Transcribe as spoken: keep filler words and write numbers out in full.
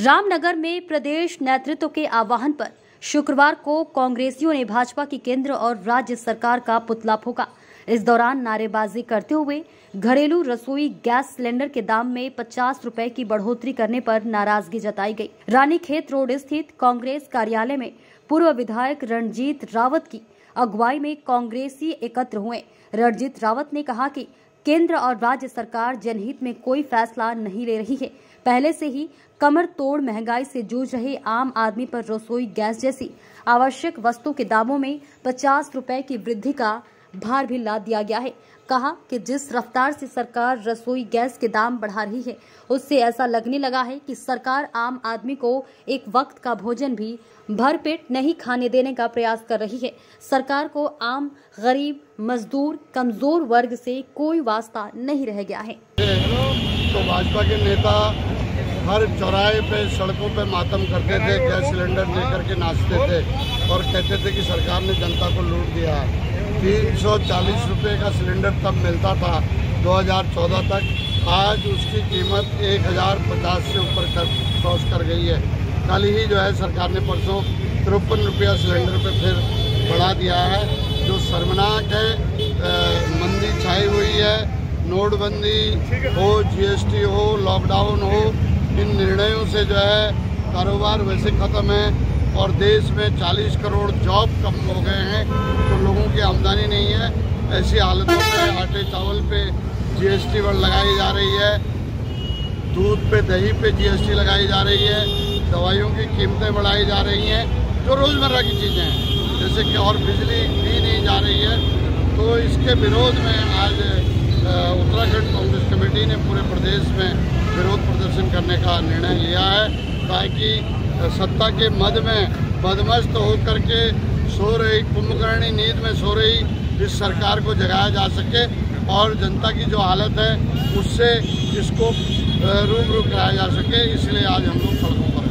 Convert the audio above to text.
रामनगर में प्रदेश नेतृत्व के आह्वान पर शुक्रवार को कांग्रेसियों ने भाजपा की केंद्र और राज्य सरकार का पुतला फूंका। इस दौरान नारेबाजी करते हुए घरेलू रसोई गैस सिलेंडर के दाम में पचास रुपए की बढ़ोतरी करने पर नाराजगी जताई गई। रानीखेत रोड स्थित कांग्रेस कार्यालय में पूर्व विधायक रणजीत रावत की अगुवाई में कांग्रेसी एकत्र हुए। रणजीत रावत ने कहा कि केंद्र और राज्य सरकार जनहित में कोई फैसला नहीं ले रही है। पहले से ही कमर तोड़ महंगाई से जूझ रहे आम आदमी पर रसोई गैस जैसी आवश्यक वस्तु के दामों में पचास रुपए की वृद्धि का भार भी लाद दिया गया है। कहा कि जिस रफ्तार से सरकार रसोई गैस के दाम बढ़ा रही है, उससे ऐसा लगने लगा है कि सरकार आम आदमी को एक वक्त का भोजन भी भरपेट नहीं खाने देने का प्रयास कर रही है। सरकार को आम, गरीब, मजदूर, कमजोर वर्ग से कोई वास्ता नहीं रह गया है। तो भाजपा के नेता हर चौराहे पे, सड़कों पे मातम करते थे, गैस सिलेंडर लेकर के नाचते थे और कहते थे कि सरकार ने जनता को लूट दिया। तीन सौ चालीस रुपये का सिलेंडर तब मिलता था दो हज़ार चौदह तक, आज उसकी कीमत एक हज़ार पचास से ऊपर कर क्रॉस कर गई है। कल ही जो है सरकार ने परसों तिरपन रुपया सिलेंडर पे फिर बढ़ा दिया है, जो शर्मनाक है। मंदी छाई हुई है, नोटबंदी हो, जीएसटी हो, लॉकडाउन हो, इन निर्णयों से जो है कारोबार वैसे ख़त्म है और देश में चालीस करोड़ जॉब कम हो गए हैं, तो लोगों की आमदनी नहीं है। ऐसी हालतों में आटे चावल पे जीएसटी बढ़ लगाई जा रही है, दूध पे, दही पे जीएसटी लगाई जा रही है, दवाइयों की कीमतें बढ़ाई जा रही हैं, जो रोज़मर्रा की चीज़ें हैं, जैसे कि और बिजली दी नहीं जा रही है। तो इसके विरोध में आज उत्तराखंड कांग्रेस कमेटी ने पूरे प्रदेश में विरोध प्रदर्शन करने का निर्णय लिया है, ताकि सत्ता के मद में बदमस्त होकर के सो रही, कुंभकर्णी नींद में सो रही इस सरकार को जगाया जा सके और जनता की जो हालत है उससे इसको रूबरू कराया जा सके। इसलिए आज हम लोग सड़कों पर